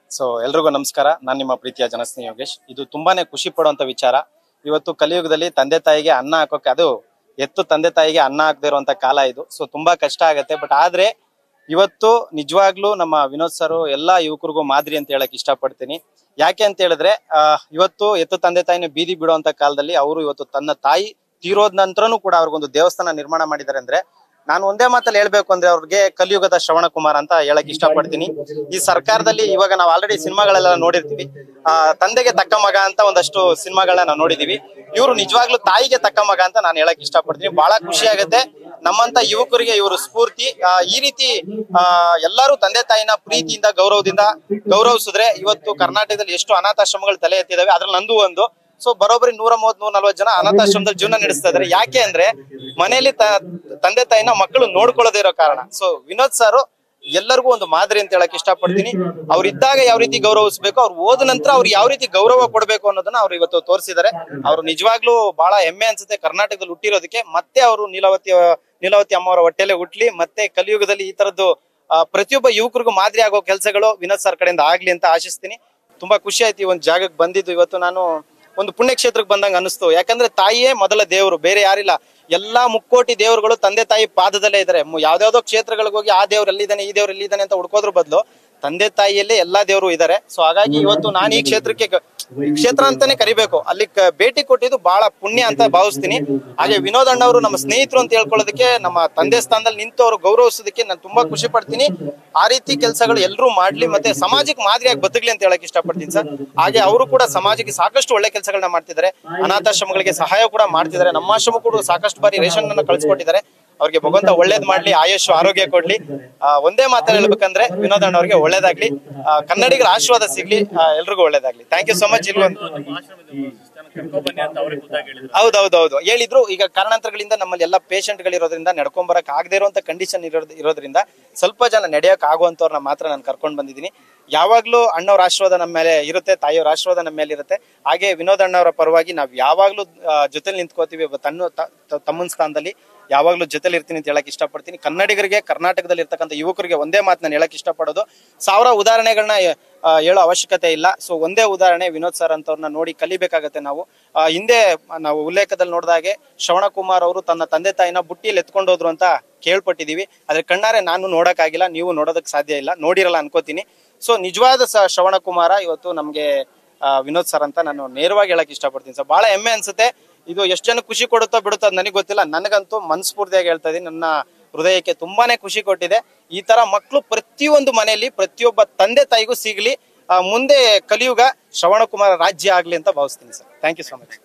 So ಎಲ್ರಿಗೂ ನಮಸ್ಕಾರ. ನಾನು ನಿಮ್ಮ ಪ್ರೀತಿಯ ಜನಸ್ನೇಹಿ ಯೋಗೇಶ್. ಇದು ತುಂಬಾನೇ ಖುಷಿ ಪಡುವಂತ ವಿಚಾರ. ಇವತ್ತು ಕಲಿಯುಗದಲ್ಲಿ ತಂದೆ ತಾಯಿಗೆ ಅನ್ನ ಹಾಕೋಕೆ, ಅದು ಎತ್ತು ತಂದೆ ತಾಯಿಗೆ ಅನ್ನ ಹಾಕದೇ ಇರುವಂತ ಕಾಲ ಇದು. ಸೊ ತುಂಬಾ ಕಷ್ಟ ಆಗುತ್ತೆ. ಬಟ್ ಆದ್ರೆ ಇವತ್ತು ನಿಜವಾಗ್ಲೂ ನಮ್ಮ ವಿನೋದ್ ಸರ್ ಎಲ್ಲಾ ಯುವಕರಿಗೂ ಮಾದರಿ ಅಂತ ಹೇಳಕ್ ಇಷ್ಟಪಡ್ತೀನಿ. ಯಾಕೆ ಅಂತ ಹೇಳಿದ್ರೆ ಇವತ್ತು ಎತ್ತು ತಂದೆ ತಾಯಿನ ಬೀದಿ ಬಿಡುವಂತ ಕಾಲದಲ್ಲಿ ಅವರು ಇವತ್ತು ತನ್ನ ತಾಯಿ ತೀರೋದ್ ನಂತರನೂ ಕೂಡ ಅವ್ರಿಗೊಂದು ದೇವಸ್ಥಾನ ನಿರ್ಮಾಣ ಮಾಡಿದ್ದಾರೆ. ಅಂದ್ರೆ ನಾನು ಒಂದೇ ಮಾತಲ್ಲಿ ಹೇಳ್ಬೇಕು ಅಂದ್ರೆ ಅವ್ರಿಗೆ ಕಲಿಯುಗದ ಶ್ರವಣ ಕುಮಾರ್ ಅಂತ ಹೇಳಕ್ ಇಷ್ಟಪಡ್ತೀನಿ. ಈ ಸರ್ಕಾರದಲ್ಲಿ ಇವಾಗ ನಾವು ಆಲ್ರೆಡಿ ಸಿನಿಮಾಗಳೆಲ್ಲ ನೋಡಿರ್ತೀವಿ. ತಂದೆಗೆ ತಕ್ಕ ಮಗ ಅಂತ ಒಂದಷ್ಟು ಸಿನಿಮಾಗಳನ್ನ ನಾವು ನೋಡಿದೀವಿ. ಇವರು ನಿಜವಾಗ್ಲೂ ತಾಯಿಗೆ ತಕ್ಕ ಮಗ ಅಂತ ನಾನು ಹೇಳಕ್ ಇಷ್ಟಪಡ್ತೀನಿ. ಬಹಳ ಖುಷಿ ಆಗುತ್ತೆ. ನಮ್ಮಂತ ಯುವಕರಿಗೆ ಇವರು ಸ್ಫೂರ್ತಿ. ಈ ರೀತಿ ಎಲ್ಲರೂ ತಂದೆ ತಾಯಿನ ಪ್ರೀತಿಯಿಂದ ಗೌರವಿಸಿದ್ರೆ ಇವತ್ತು ಕರ್ನಾಟಕದಲ್ಲಿ ಎಷ್ಟು ಅನಾಥಾಶ್ರಮಗಳು ತಲೆ ಎತ್ತಿದಾವೆ, ಅದ್ರಲ್ಲಿ ನಂದು ಒಂದು. ಸೊ ಬರೋಬ್ಬರಿ 130-140 ಜನ ಅನಾಥಾಶ್ರಮದಲ್ಲಿ ಜೀವನ ನಡೆಸ್ತಾ ಇದಾರೆ. ಯಾಕೆ ಅಂದ್ರೆ ಮನೆಯಲ್ಲಿ ತಂದೆ ತಾಯಿನ ಮಕ್ಕಳು ನೋಡ್ಕೊಳ್ಳೋದೇ ಇರೋ ಕಾರಣ. ಸೊ ವಿನೋದ್ ಸರ್ ಎಲ್ಲರಿಗೂ ಒಂದು ಮಾದರಿ ಅಂತ ಹೇಳಕ್ ಇಷ್ಟಪಡ್ತೀನಿ. ಅವ್ರು ಇದ್ದಾಗ ಯಾವ ರೀತಿ ಗೌರವಿಸಬೇಕು, ಅವ್ರು ಹೋದ ನಂತರ ಅವ್ರು ಯಾವ ರೀತಿ ಗೌರವ ಕೊಡ್ಬೇಕು ಅನ್ನೋದನ್ನ ಅವ್ರು ಇವತ್ತು ತೋರಿಸಿದ್ದಾರೆ. ಅವ್ರು ನಿಜವಾಗ್ಲೂ ಬಹಳ ಹೆಮ್ಮೆ ಅನ್ಸುತ್ತೆ ಕರ್ನಾಟಕದಲ್ಲಿ ಹುಟ್ಟಿರೋದಕ್ಕೆ. ಮತ್ತೆ ಅವರು ನೀಲಾವತಿ ಅಮ್ಮವರ ಹೊಟ್ಟೆಲೆ ಹುಟ್ಲಿ. ಮತ್ತೆ ಕಲಿಯುಗದಲ್ಲಿ ಈ ತರದ್ದು ಪ್ರತಿಯೊಬ್ಬ ಯುವಕರಿಗೂ ಮಾದರಿ ಆಗೋ ಕೆಲಸಗಳು ವಿನೋದ್ ಸರ್ ಕಡೆಯಿಂದ ಆಗ್ಲಿ ಅಂತ ಆಶಿಸ್ತೀನಿ. ತುಂಬಾ ಖುಷಿ ಆಯ್ತು ಈ ಒಂದು ಜಾಗಕ್ಕೆ ಬಂದಿದ್ದು. ಇವತ್ತು ನಾನು ಒಂದು ಪುಣ್ಯಕ್ಷೇತ್ರಕ್ಕೆ ಬಂದಂಗ ಅನಿಸ್ತು. ಯಾಕಂದ್ರೆ ತಾಯಿಯೇ ಮೊದಲ ದೇವರು, ಬೇರೆ ಯಾರಿಲ್ಲ. ಎಲ್ಲಾ ಮುಕ್ಕೋಟಿ ದೇವರುಗಳು ತಂದೆ ತಾಯಿ ಪಾದದಲ್ಲೇ ಇದಾರೆ. ಯಾವ್ದಾವ್ದೋ ಕ್ಷೇತ್ರಗಳಿಗೆ ಹೋಗಿ ಆ ದೇವ್ರು ಎಲ್ಲಿದ್ದಾನೆ, ಈ ದೇವ್ರು ಎಲ್ಲಿದ್ದಾನೆ ಅಂತ ಹುಡ್ಕೋದ್ರ ಬದಲು ತಂದೆ ತಾಯಿಯಲ್ಲೇ ಎಲ್ಲಾ ದೇವರು ಇದಾರೆ. ಸೊ ಹಾಗಾಗಿ ಇವತ್ತು ನಾನು ಈ ಕ್ಷೇತ್ರ ಅಂತಾನೆ ಕರಿಬೇಕು, ಅಲ್ಲಿ ಭೇಟಿ ಕೊಟ್ಟಿದ್ದು ಬಹಳ ಪುಣ್ಯ ಅಂತ ಭಾವಿಸ್ತೀನಿ. ಹಾಗೆ ವಿನೋದ್ ಅಣ್ಣವರು ನಮ್ಮ ಸ್ನೇಹಿತರು ಅಂತ ಹೇಳ್ಕೊಳ್ಳೋದಕ್ಕೆ, ನಮ್ಮ ತಂದೆ ಸ್ಥಾನದಲ್ಲಿ ನಿಂತು ಅವರು ಗೌರವಿಸೋದಕ್ಕೆ ನಾನು ತುಂಬಾ ಖುಷಿ ಪಡ್ತೀನಿ. ಆ ರೀತಿ ಕೆಲಸಗಳು ಎಲ್ಲರೂ ಮಾಡ್ಲಿ, ಮತ್ತೆ ಸಮಾಜಕ್ಕೆ ಮಾದರಿಯಾಗಿ ಬದುಕಲಿ ಅಂತ ಹೇಳಕ್ ಇಷ್ಟಪಡ್ತೀನಿ ಸರ್. ಹಾಗೆ ಅವರು ಕೂಡ ಸಮಾಜಕ್ಕೆ ಸಾಕಷ್ಟು ಒಳ್ಳೆ ಕೆಲಸಗಳನ್ನ ಮಾಡ್ತಿದ್ದಾರೆ. ಅನಾಥಾಶ್ರಮಗಳಿಗೆ ಸಹಾಯ ಕೂಡ ಮಾಡ್ತಿದ್ದಾರೆ. ನಮ್ಮ ಆಶ್ರಮ ಕೂಡ ಸಾಕಷ್ಟು ಬಾರಿ ರೇಷನ್ ಅನ್ನ ಕಳ್ಸಿಕೊಟ್ಟಿದ್ದಾರೆ. ಅವ್ರಿಗೆ ಭಗವಂತ ಒಳ್ಳೇದ್ ಮಾಡ್ಲಿ, ಆಯುಷ್ ಆರೋಗ್ಯ ಕೊಡ್ಲಿ. ಒಂದೇ ಮಾತಲ್ಲಿ ಹೇಳ್ಬೇಕಂದ್ರೆ ವಿನೋದ್ ಅಣ್ಣ ಅವ್ರಿಗೆ ಒಳ್ಳೇದಾಗ್ಲಿ, ಕನ್ನಡಿಗರ ಆಶೀರ್ವಾದ ಸಿಗ್ಲಿ, ಎಲ್ರಿಗೂ ಒಳ್ಳೇದಾಗ್ಲಿ. Thank you so much. ಹೌದೌದು ಹೇಳಿದ್ರು. ಈಗ ಕಾರಣಾಂತರಗಳಿಂದ ನಮ್ಮಲ್ಲಿ ಎಲ್ಲ ಪೇಷಂಟ್ ಗಳಿರೋದ್ರಿಂದ ನಡ್ಕೊಂಡ್ ಬರಕ್ ಆಗದೆ ಇರುವಂತ ಕಂಡೀಷನ್ ಇರೋದ್ರಿಂದ ಸ್ವಲ್ಪ ಜನ ನಡೆಯಕ್ ಆಗುವಂತವ್ರನ್ನ ಮಾತ್ರ ನಾನು ಕರ್ಕೊಂಡ್ ಬಂದಿದ್ದೀನಿ. ಯಾವಾಗ್ಲೂ ಅಣ್ಣವ್ರ ಆಶೀರ್ವಾದ ನಮ್ಮ ಮೇಲೆ ಇರುತ್ತೆ, ತಾಯಿಯವ್ರ ಆಶೀರ್ವಾದ ನಮ್ಮ ಮೇಲೆ ಇರುತ್ತೆ. ಹಾಗೆ ವಿನೋದ್ ಅಣ್ಣವರ ಪರವಾಗಿ ನಾವ್ ಯಾವಾಗ್ಲೂ ಜೊತೆಲಿ ನಿಂತ್ಕೋತೀವಿ. ತಮ್ಮನ ಸ್ಥಾನದಲ್ಲಿ ಯಾವಾಗ್ಲೂ ಜೊತೆಲಿ ಇರ್ತೀನಿ ಅಂತ ಹೇಳಕ್ ಇಷ್ಟಪಡ್ತೀನಿ. ಕನ್ನಡಿಗರಿಗೆ, ಕರ್ನಾಟಕದಲ್ಲಿ ಇರ್ತಕ್ಕಂಥ ಯುವಕರಿಗೆ ಒಂದೇ ಮಾತು ನಾನು ಹೇಳಕ್ ಇಷ್ಟಪಡೋದು, 1000 ಉದಾಹರಣೆಗಳನ್ನ ಹೇಳೋ ಅವಶ್ಯಕತೆ ಇಲ್ಲ. ಸೊ ಒಂದೇ ಉದಾಹರಣೆ ವಿನೋದ್ ಸರ್ ಅಂತವ್ರನ್ನ ನೋಡಿ ಕಲಿಬೇಕಾಗತ್ತೆ ನಾವು. ಹಿಂದೆ ನಾವು ಉಲ್ಲೇಖದಲ್ಲಿ ನೋಡಿದಾಗೆ ಶ್ರವಣ ಕುಮಾರ್ ಅವರು ತನ್ನ ತಂದೆ ತಾಯಿನ ಬುಟ್ಟಿಯಲ್ಲಿ ಎತ್ಕೊಂಡು ಹೋದ್ರು ಅಂತ ಕೇಳ್ಪಟ್ಟಿದೀವಿ. ಆದ್ರೆ ಕಣ್ಣಾರೆ ನಾನು ನೋಡಕ್ಕಾಗಿಲ್ಲ, ನೀವು ನೋಡೋದಕ್ ಸಾಧ್ಯ ಇಲ್ಲ, ನೋಡಿರಲ್ಲ ಅನ್ಕೋತೀನಿ. ಸೊ ನಿಜವಾದ ಶ್ರವಣ ಕುಮಾರ ಇವತ್ತು ನಮ್ಗೆ ವಿನೋದ್ ಸರ್ ಅಂತ ನಾನು ನೇರವಾಗಿ ಹೇಳಕ್ ಇಷ್ಟಪಡ್ತೀನಿ ಸರ್. ಬಹಳ ಹೆಮ್ಮೆ ಅನ್ಸುತ್ತೆ. ಇದು ಎಷ್ಟು ಜನ ಖುಷಿ ಕೊಡುತ್ತೋ ಬಿಡುತ್ತೋ ಅದು ನನಗೆ ಗೊತ್ತಿಲ್ಲ. ನನಗಂತೂ ಮನಸ್ಫೂರ್ತಿಯಾಗಿ ಹೇಳ್ತಾ ಇದೀನಿ, ನನ್ನ ಹೃದಯಕ್ಕೆ ತುಂಬಾನೇ ಖುಷಿ ಕೊಟ್ಟಿದೆ. ಈ ತರ ಮಕ್ಕಳು ಪ್ರತಿಯೊಂದು ಮನೆಯಲ್ಲಿ ಪ್ರತಿಯೊಬ್ಬ ತಂದೆ ತಾಯಿಗೂ ಸಿಗ್ಲಿ. ಮುಂದೆ ಕಲಿಯುಗ ಶ್ರವಣ ಕುಮಾರ ರಾಜ್ಯ ಆಗ್ಲಿ ಅಂತ ಭಾವಿಸ್ತೀನಿ sir. Thank you so much.